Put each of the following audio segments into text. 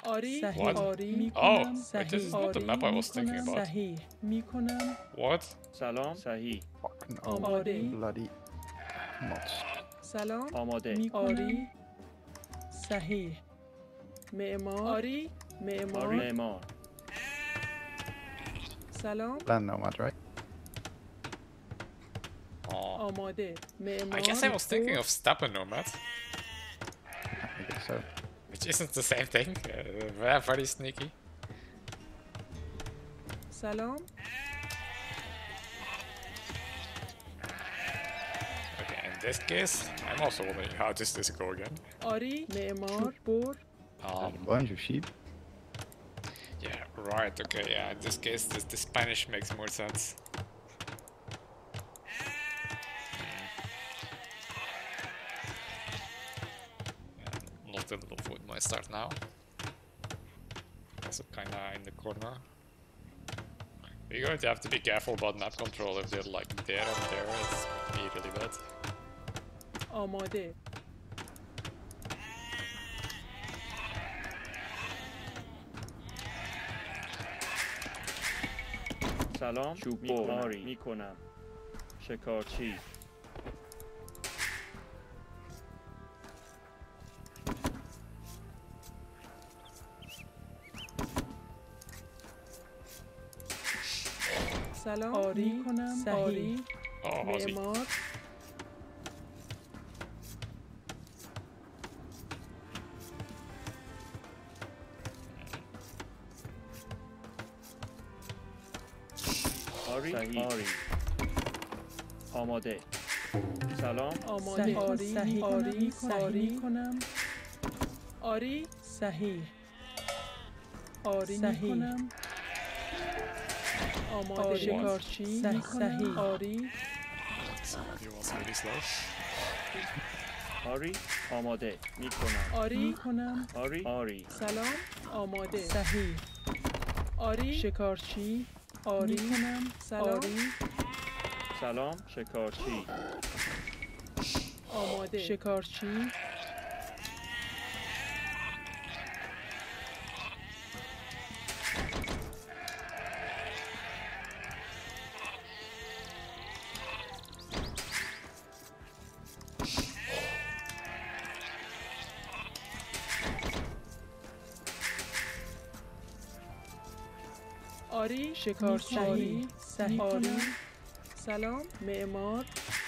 آری What? آری Oh, میکنم wait, this is صحیح not the map I was thinking میکنم about. صحیح میکنم What? سلام صحیح Fucking آماده bloody mods. سلام آماده آری صحیح معمار آری معمار معمار سلام Land nomad, right? Oh. آماده معمار I guess I was thinking of Steppe Nomad, I guess so. which isn't the same thing. Very sneaky. سلام Okay, in this case, I'm also wondering how does this go again? آری معمار بر Um, A bunch of sheep. yeah, right, okay, yeah, in this case, the Spanish makes more sense. Not a little food might start now. Also kinda in the corner. We're going to have to be careful about map control if they're like there and there, it's be really bad. آماده سلام چوب میکنم شکارچی سلام آری میکنم صحیح Oh, Ozzy. معمار آری آری آماده سلام آماده آری صحیح آری صحیح کنم آری صحیح آری میکنم آماده شکارچی صحیح آری Somebody was really slow. آری آماده میکنم آری میکنم آری آری سلام آماده صحیح آری شکارچی آری کنم سلام آری سلام شکارچی آماده شکارچی آری شکارچی آری صحیح آری سلام معمار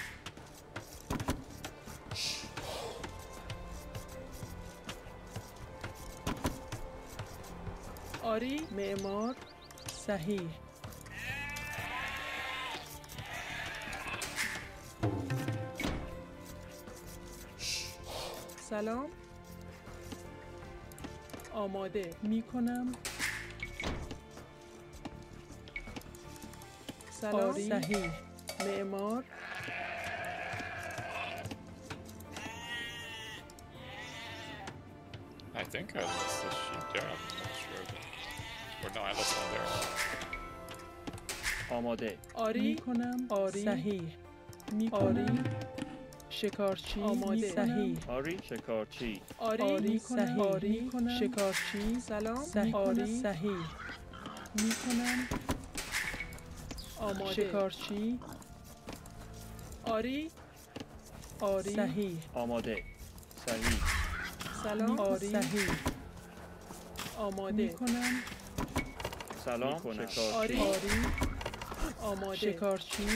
آری معمار صحیح سلام آماده میکنم سلام صحیح معمار I think I lost the sheep there, I'm not sure. Or no, I lost one there. آماده آری میکنم آری صحیح آری شکارچی آماده صحیح آری شکارچی آری صحیح آری شکارچی سلام صحیح آری صحیح میکنم آماده شکارچی آری آری صحیح آماده صحیح سلام آری صحیح آماده میکنم سلام آری شکارچی آری آماده شکارچی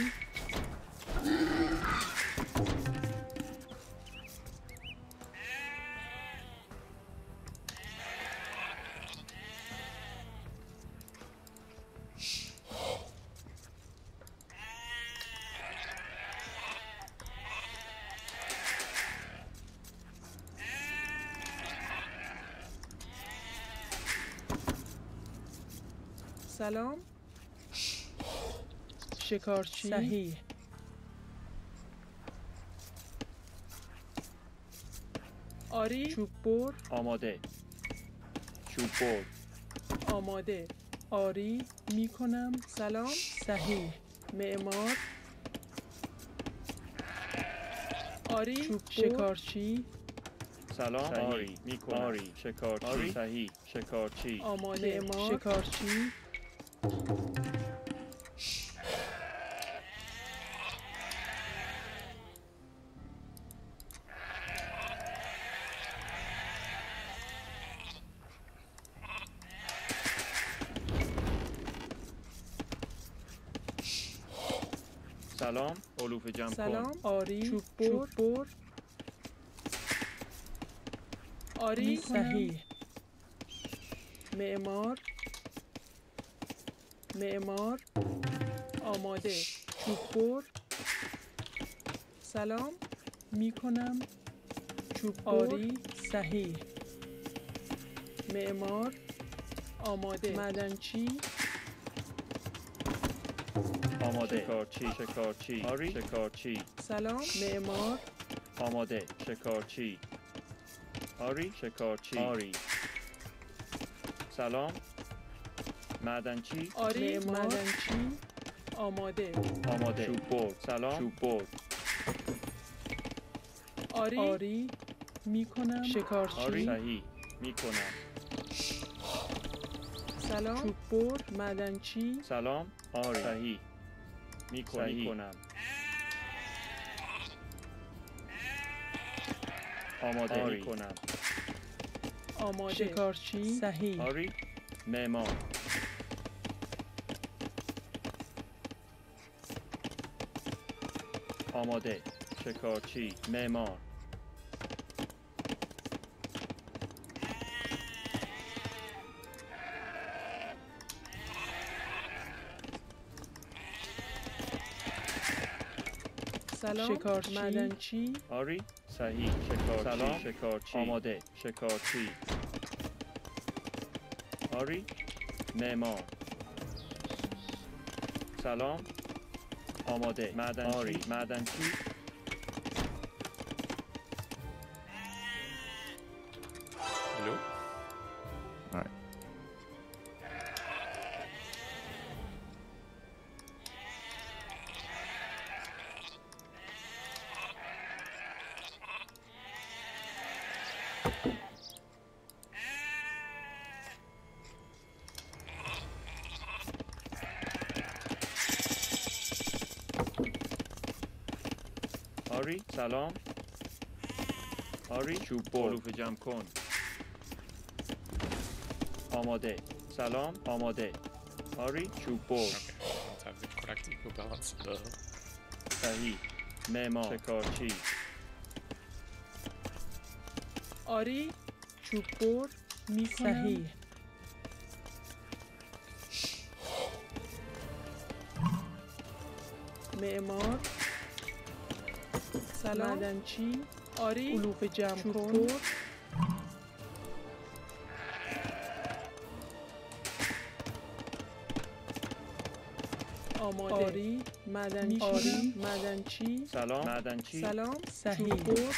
سلام شکارچی صحیح آری چوب بر آماده چوب بر آماده آری میکنم سلام صحیح معمار آری چوب شکارچی سلام آری میکنم آری شکارچی صحیح شکارچی آماده شکارچی سلام علوف جمع کن سلام آری چوب بر آری صحیح معمار آماده چوب بر سلام میکنم چوب آری صحیح معمار آماده معدنچی آماده شکارچی آری شکارچی سلام معمار آماده شکارچی آری شکارچی آری سلام معدنچی آری معدنچی آماده چوب برد سلام چوب برد آری میکنم شکارچی آری صحیح میکنم سلام چوب بر معدنچی سلام آری صحیح میکنم آماده میکنم آماده شکارچی صحیح آری معمار آماده شکارچی معمار سلام شکارچی معدنچی آری صحیح شکارچی سلام شکارچی آماده شکارچی آری معمار سلام آماده معدنچی آری معدنچی Blue? Alright. آری سلام آری چوب علوف جمع کن آماده سلام آماده آری چوب برد Okay, don't have the correct equal balance. صحیح معمار شکارچی آری چوب بر صحیح معمار سلام معدنچی آری علوف جمع کن آماده آری معدنچی سلام معدنچی سلام صحیح بر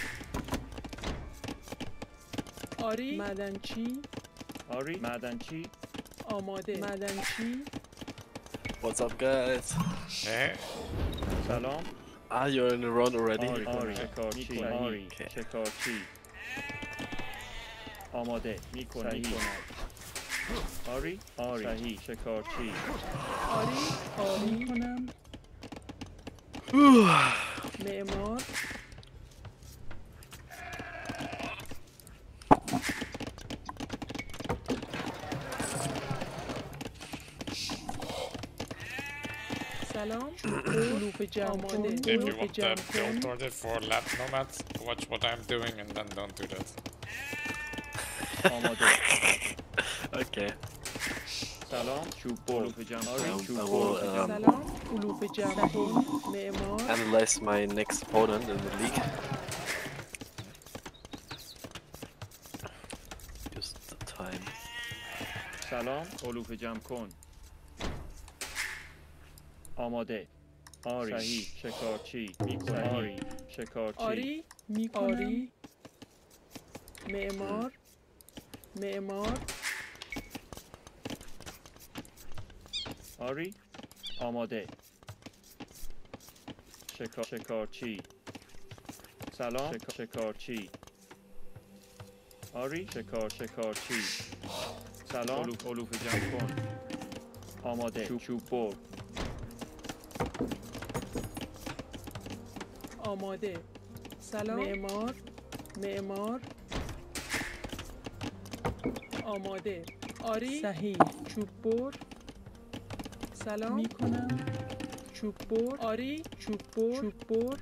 آری معدنچی آری معدنچی آماده معدنچی What's up, guys? Hey, سلام Ah, you're in the round already? آری شکارچی آری Okay. شکارچی آماده میکنم آری صحیح شکارچی آری کنم معمار سلام علوف جمع کن if you want to build order for lab nomads, watch what I'm doing and then don't do that. آماده Okay. سلام چوب علوف جمع آری چوب I will سلام علوف جمع کن معمار analyze my next opponent in the league. Just the time. سلام علوف جمع کن آماده آری صحیح شکارچی میکنم آری شکارچی آری میکنم معمار آری آماده شکارچی سلام شکارچی آری شکارچی سلام علوف جمع کن آماده چوب بر آماده سلام معمار آماده آری صحیح چوب بر سلام میکنم چوب بر آری چوب بر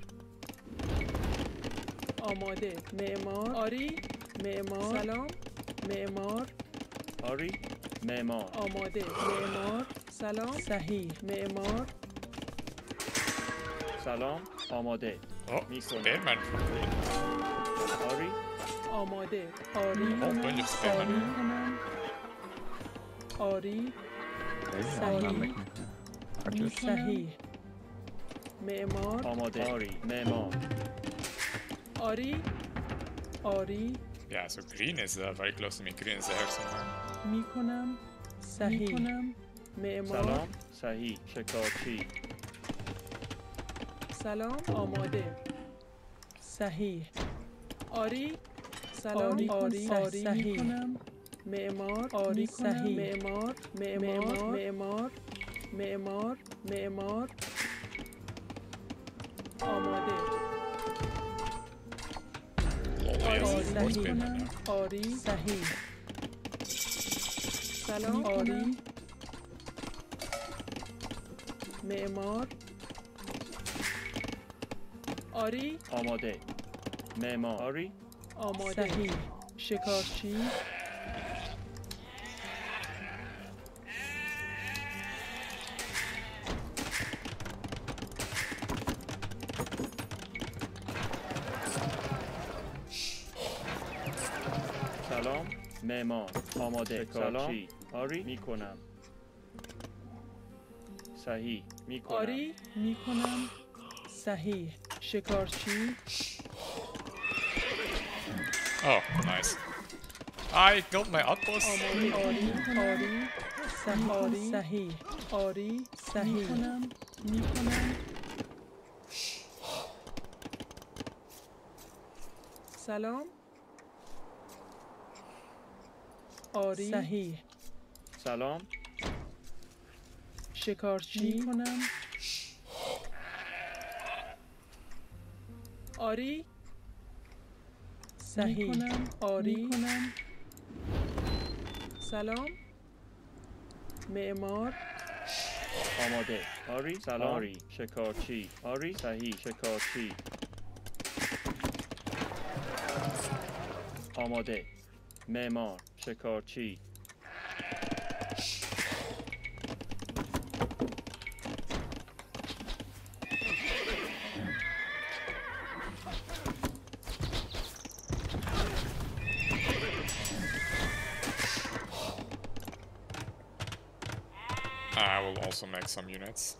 آماده معمار آری معمار سلام معمار آری معمار آماده معمار سلام صحیح معمار سلام آماده Oh, Spearman. آری آماده آری Oh, bunch of Spearman. میکنم آری I'm صحیح making archers. صحیح معمار آماده آری معمار آری Yeah, so green is very close to me. Green is there somewhere. میکنم صحیح معمار سلام صحیح شکارچی سلام آماده صحیح آری سلام آری صحیح معمار آری صحیح معمار آماده Lol, آری yes, more صحیح Spearman now. آری صحیح سلام آری معمار آری آماده معمار آری آماده صحیح شکارچی سلام معمار آماده شکارچی آری میکنم صحیح میکنم آری میکنم صحیح شکارچی Oh, nice. I killed my outpost. آماده آری صحیح آری صحیح میکنم سلام آری صحیح سلام شکارچی میکنم آری صحیح آری سلام معمار آماده آری سلام آری شکارچی آری صحیح شکارچی آماده معمار شکارچی I will also make some units.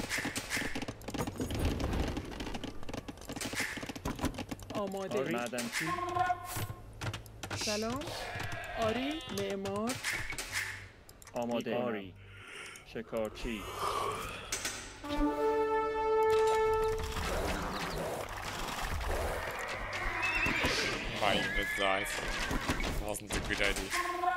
آماده آری معدنچی سلام آری معمار آماده آری شکارچی My unit died. Wasn't a good idea.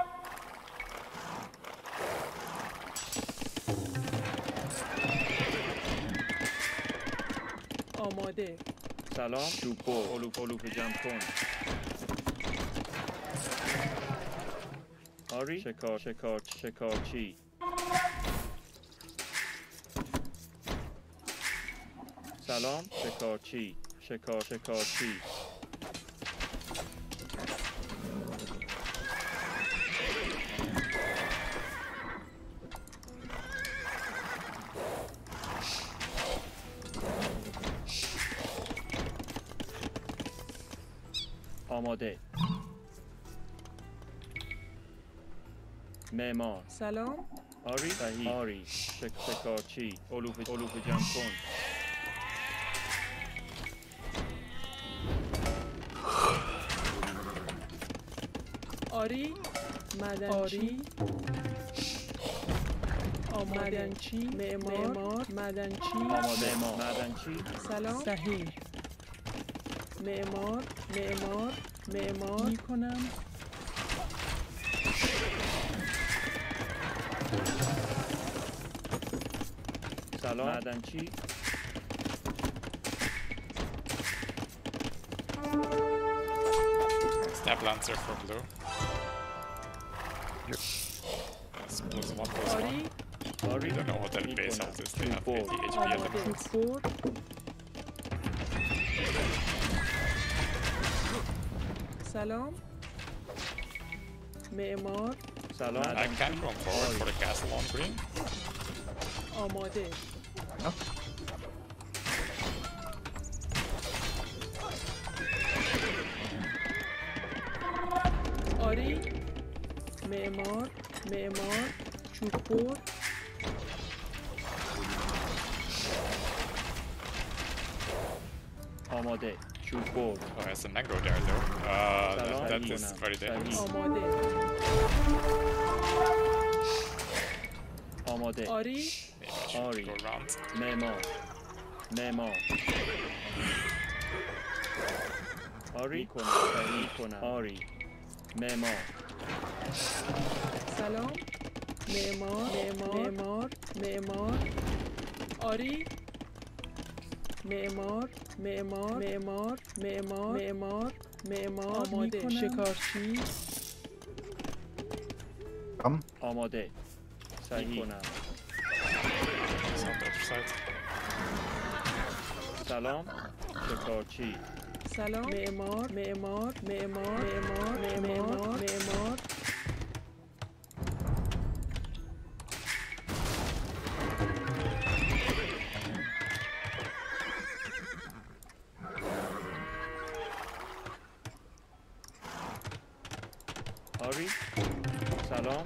آماده سلام چوب بر علوف جمع کن آری شکارچی سلام شکارچی آماده معمار سلام آری صحیح آری شکارچی علوف جمع کن آری مدنچی مدنچی معمار مدنچی آماده معدنچی سلام صحیح معمار میکنم سلام معدنچی Stab Lancer for blue. Suppose one plus one. آری آری I don't know what their base میکنم. health is. They have 80 چوب HP آماده elements. چوب سلام معمار سلام I can come forward for the castle on green. آماده آری معمار چوبور آماده چوب برد Oh, there's a mango there though. That is very dangerous. آماده آماده آری Maybe I should Ori. go around. معمار آری کنم صحیح کنم آری معمار سلام معمار آری معمار آماده شکارچی Come. آماده صحیح کنم It's on the other side. سلام شکارچی سلام معمار آری سلام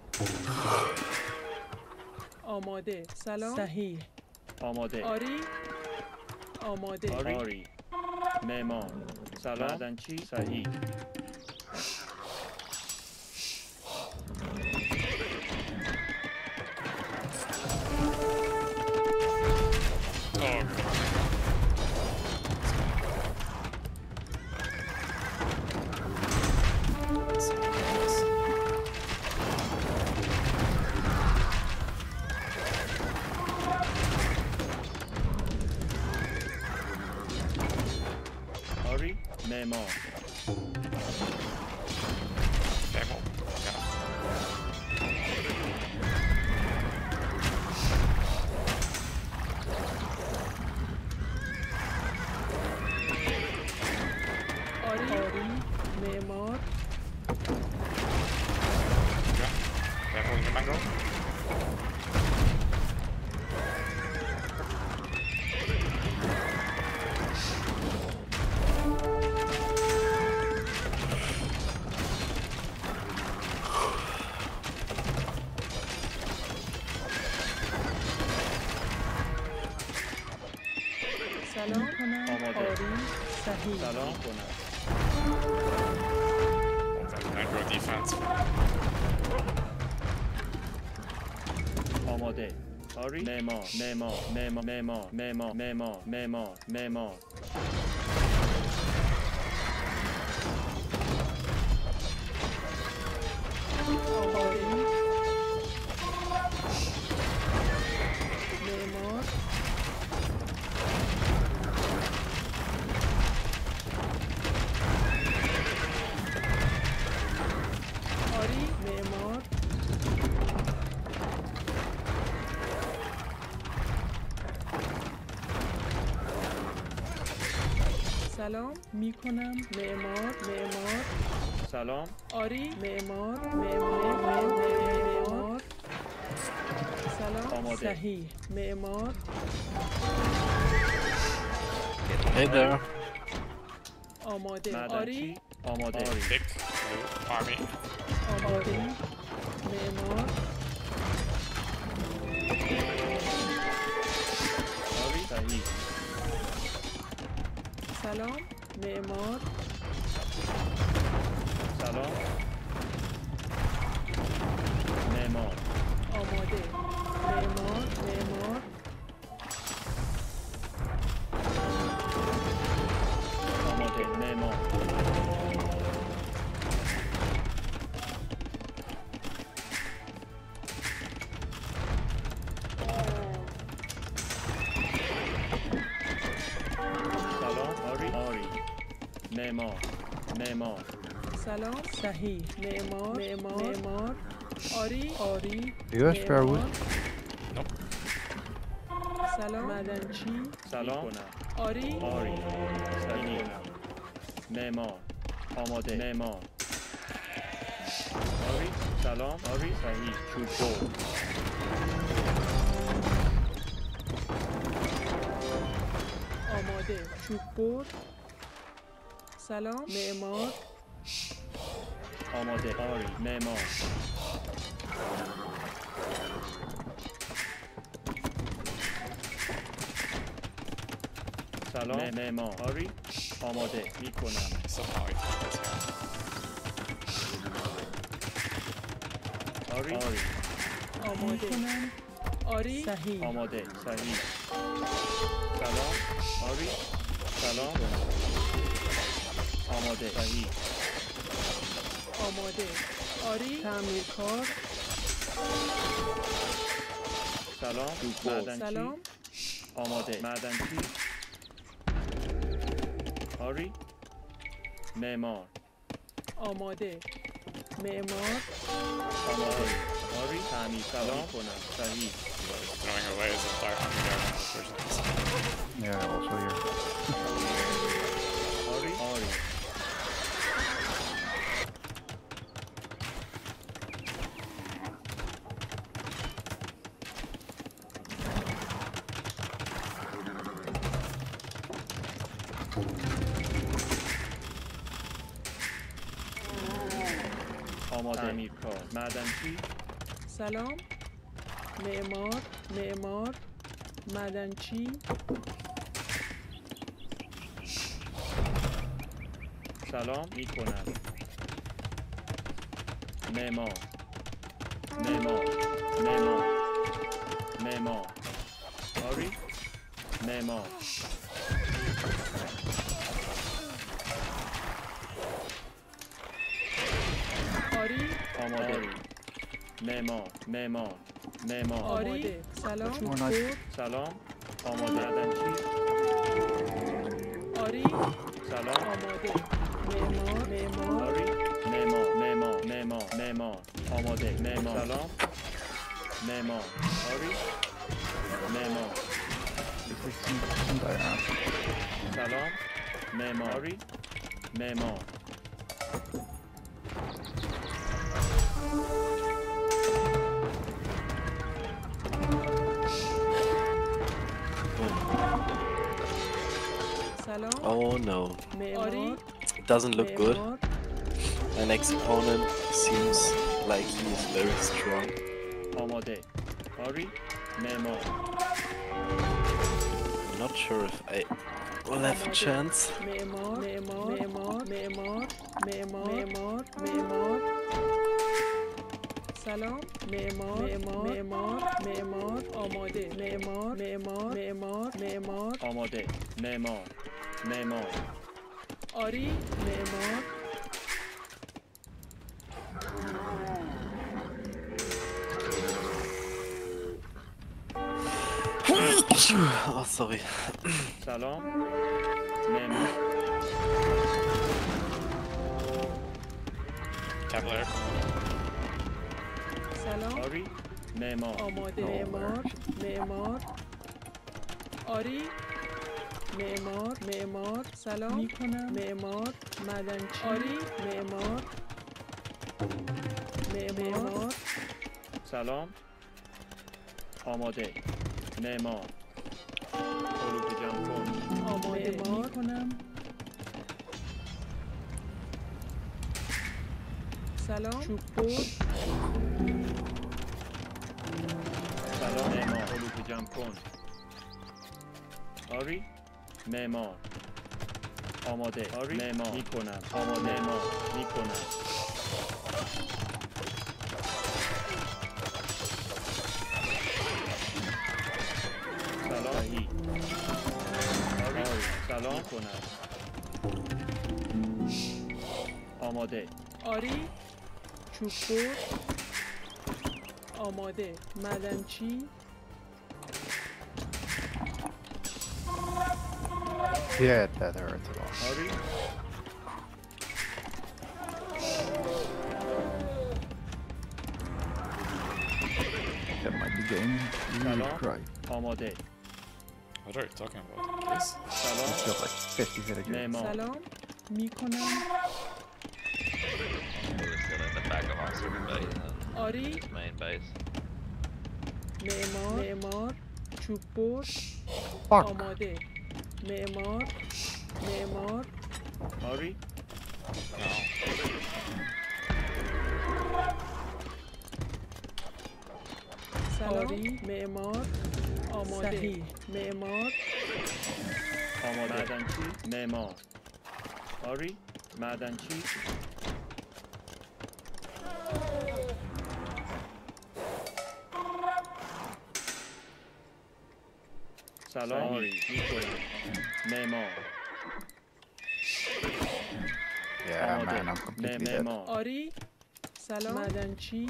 آماده سلام صحیح آماده آری آماده آری معمار سلام معدنچی صحیح Oh, آری معمار demo. Yeah. آری معمار Yeah. Careful in the mango. سلام آماده آری صحیح سلام کنم Oh, that mango defense. آماده آری معمار آری معمار آری معمار سلام میکنم معمار سلام آری معمار سلام آماده. صحیح معمار Hey there. آماده آری معدنچی آماده آری Big blue army. آماده معمار آری صحیح سلام معمار سلام معمار آماده معمار آماده معمار معمار سلام صحیح معمار آری You guys spare wood? سلام معدنچی سلام آری صحیح معمار آماده معمار آری سلام آری صحیح چوب آماده چوب برد سلام معمار آماده آری معمار سلام معمار آری آماده میکنم Somehow I found this guy. آری آماده آری صحیح آماده صحیح سلام آری سلام آماده صحیح آماده آری تعمیرکار سلام معدنچی سلام آماده معدنچی آری معمار آماده معمار آماده آری تعمیر سلام کنم صحیح Throwing away his entire army there now, unfortunately. Yeah, also here. آری آماده تعمیرکار معدنچی سلام معمار معدنچی سلام میکنم معمار آری معمار آری آماده معمار آری سلام چوب More nice. برد سلام آماده معدنچی آری سلام آماده معمار آری معمار آماده معمار سلام معمار آری معمار 16% I have. سلام معمار آری معمار سلام Oh no, آری doesn't look good. معمار My next opponent seems like he is very strong. آماده آری معمار I'm not sure if I will have a chance. معمار سلام معمار آماده معمار آماده معمار آری معمار Oh, sorry. سلام معمار Cavalier. سلام آری معمار آماده معمار آری معمار سلام میکنم معمار معدنچی آری معمار سلام آماده معمار علوف جمع کن آماده میکنم سلام چوب برد سلام معمار علوف جمع کن آری معمار آماده آری معمار میکنم آماده معمار میکنم سلام صحیح آری سلام کنم آماده آری چوب برد آماده معدنچی Yeah, that hurts a lot. آری that might be game. Hello? Cry. آماده. What are you talking about? This? سلام. It's got like 50 hit again. معمار. سلام میکنم We're still in the back of our super base and آری his main base. معمار چوب بر Fuck. آماده معمار آری. No. سلام معمار آماده صحیح معمار آماده. معدنچی. معمار. آری. معدنچی. سلام. آری. میکنم. معمار. Yeah, آماده. man, I'm completely dead. معمار. آری سلام معدنچی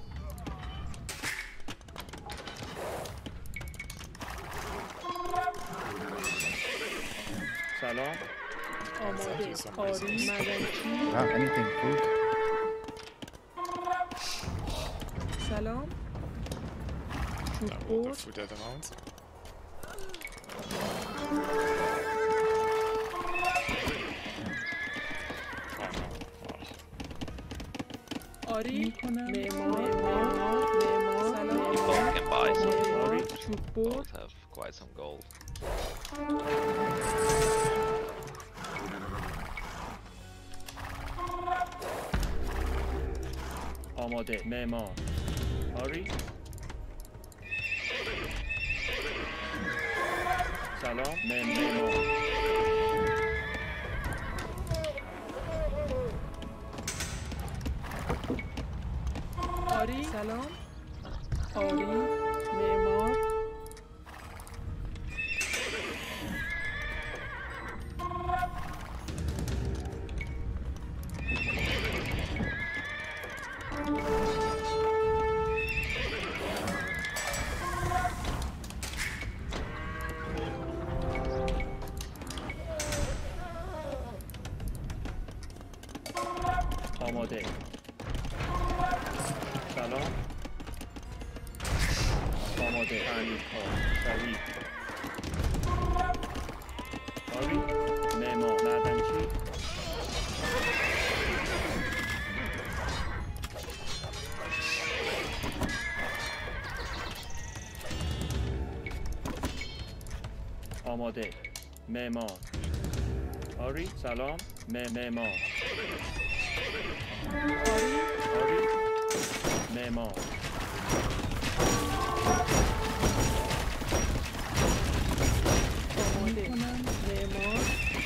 سلام. آماده Some آری reasons. معدنچی Anything, food? سلام چوب That will بر the food at the moment. Oh no. Oh. آری میکنم معمار سلام Both can buy some. معمار چوب بر Both have quite some gold. آماده. معمار. آری. سلام. معمار. آری سلام آری معمار آماده. سلام. آماده. تعمیر کار. سریع. آری. معمار. معدنچی. آماده. معمار. آری. سلام. معمار. آری آری. معمار. آماده معمار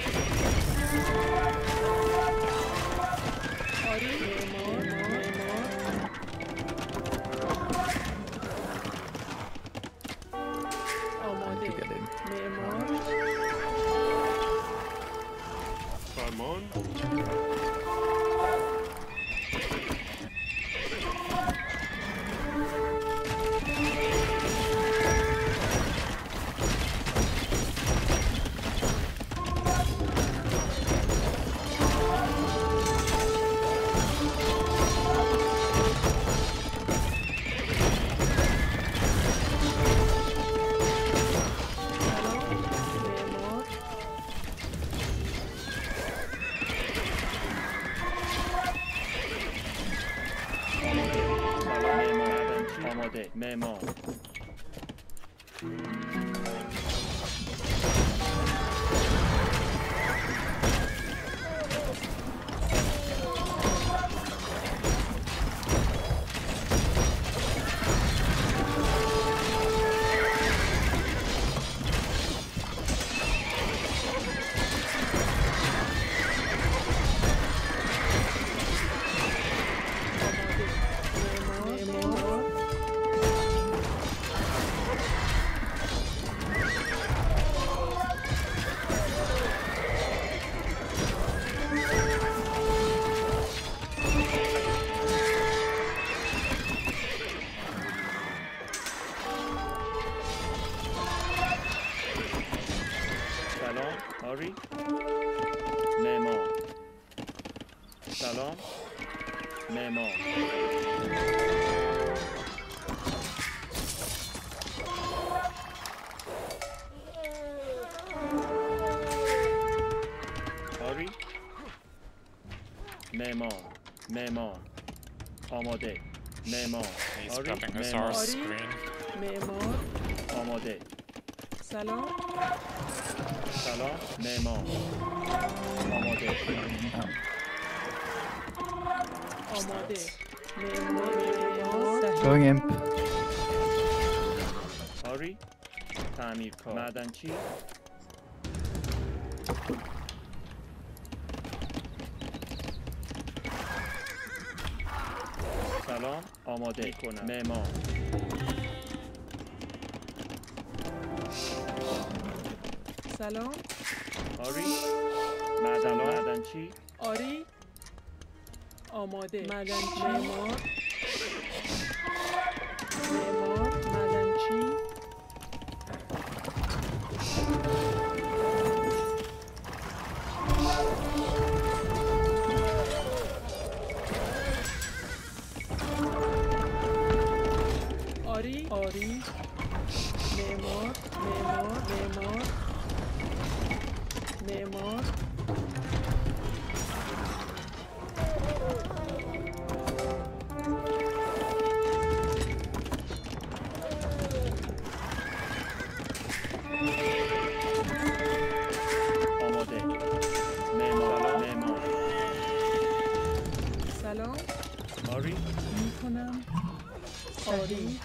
آری معمار آماده To get in. معمار فرمان. سلام معمار آماده. سلام. معدنچی. آماده. معمار. آماده معمار سلام. آری. معمار. سلام. معمار. آماده. معمار. He's آری. prepping his معمار. horse Ori. green. معمار آماده. سلام سلام. معمار. آماده. آماده معمار صحیح Going imp. آری. تعمیرکار. معدنچی. سلام. آماده کنم. معمار. سلام آری. معدنچی. آری آماده معدنچی معمار معدنچی آری معمار آماده. معمار. سلام آری. میکنم آری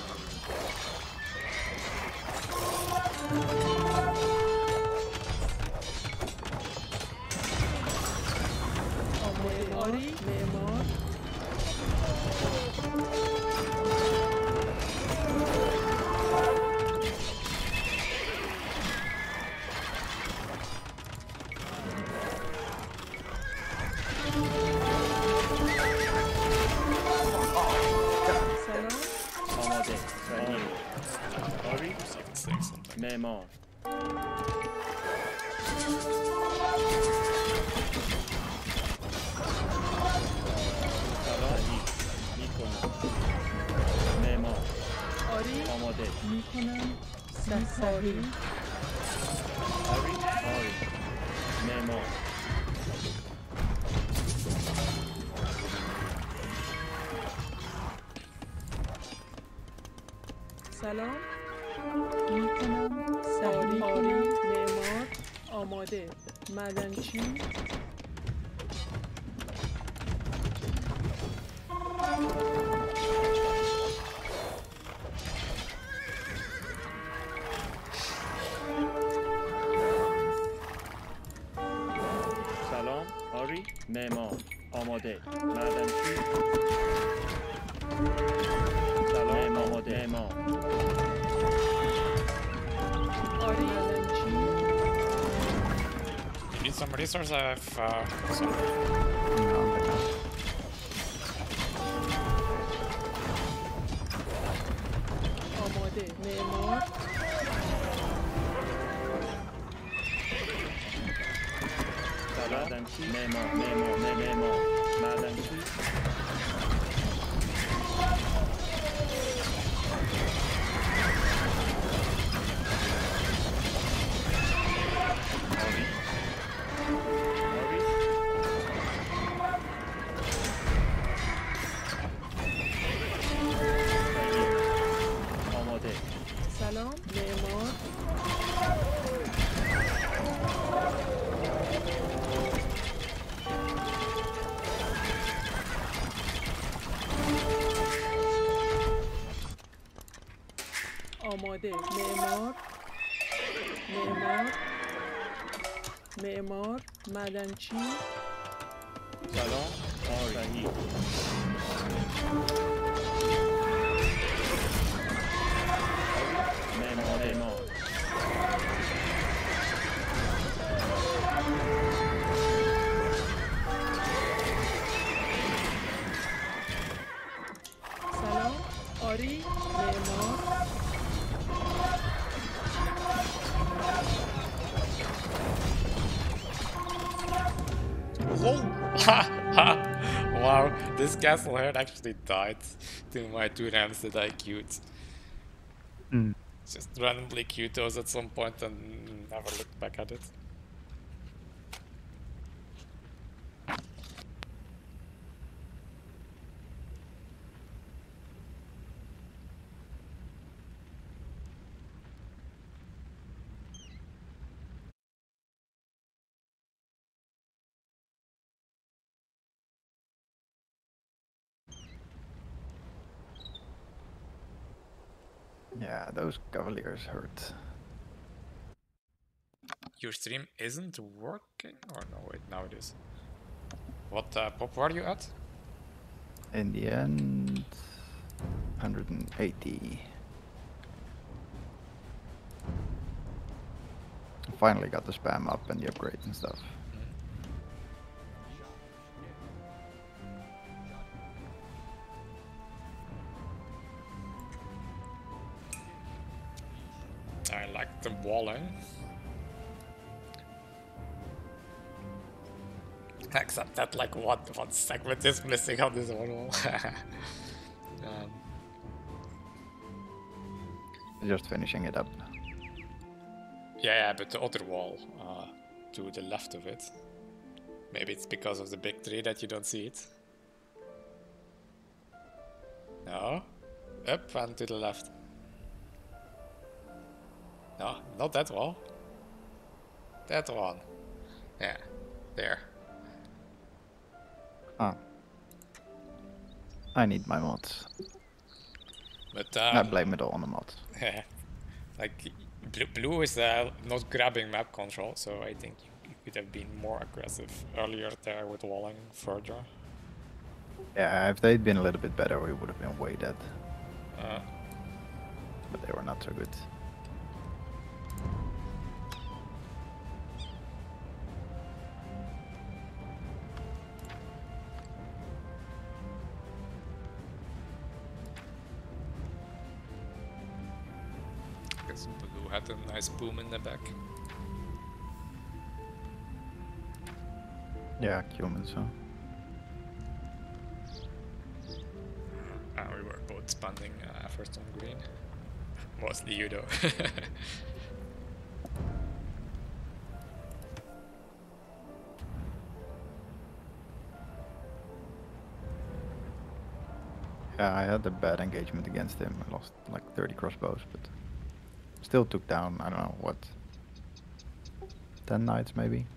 آماده آری معمار سلام آماده. آری. Saying something. معمار. سلام. میکنم. معمار. آری آماده. میکنم صحیح آری. معمار. سلام میکنم صحیح آری معمار آماده معدنچی سلام. آری. معمار. آماده. معدنچی. سلام. آماده. معمار. آری معدنچی You need some resources? I have some. No, but no. آماده معمار معدنچی. معمار. معدنچی. آری. آماده. سلام معمار آماده معمار معدنچی سلام. آری. معمار. سلام آری معمار Wow, this castle here actually died to my 2 rams that I queued. Hmm. Just randomly queued those at some point and never looked back at it. Yeah, those Cavaliers hurt. Your stream isn't working? Or no, wait, now it is. What pop were you at? In the end, 180. Finally got the spam up and the upgrades and stuff. I like the walling. Except that like one segment is missing on this one wall. Just finishing it up. Yeah, but the other wall to the left of it. Maybe it's because of the big tree that you don't see it. No? Up and to the left. No, not that wall. That one. Yeah, there. Ah. I need my mods. But I blame it all on the mods. like blue is not grabbing map control, so I think you could have been more aggressive earlier there with walling further. Yeah, if they'd been a little bit better, we would have been way dead. Uh, But they were not so good. Because blue had a nice boom in the back. Yeah, Cumin, so. We were both spending efforts on green. Mostly you though. Yeah, I had a bad engagement against him. I lost like 30 crossbows, but still took down, I don't know, what, 10 knights maybe?